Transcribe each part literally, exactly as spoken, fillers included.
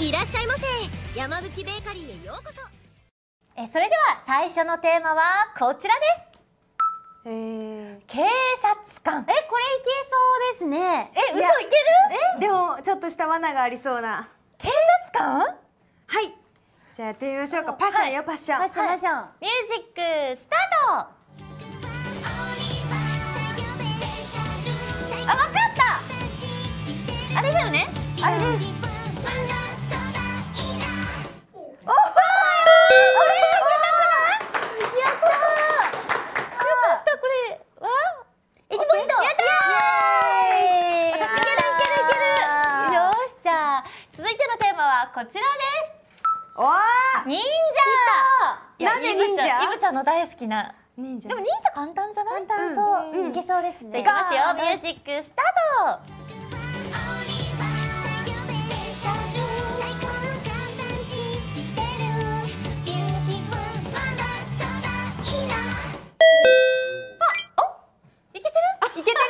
いらっしゃいませ。山吹ベーカリーへようこそ。 えそれでは最初のテーマはこちらです。 えー、 警察官。えこれいけそうですね。え嘘いける？ えでもちょっとした罠がありそうな。 警察官？ はい、じゃあやってみましょうか。パッションよ、パッション。 パッションパッション。ミュージックスタート。あ、わかった。あれだよね。あれです。こちらです。 おー、 忍者。 なんで忍者？ イブちゃんの大好きな忍者。 でも忍者簡単じゃない？ 簡単そう。 うん、いけそうですね。じゃあいきますよ。ミュージックスタート。あ、お、いけてる？いけてる。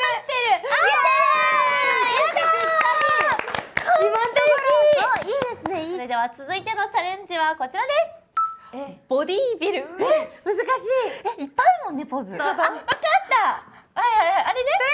それでは続いてのチャレンジはこちらです。え、ボディービル。え、難しい。え、いっぱいあるもんねポーズ。あ、わかった。あ、あれね。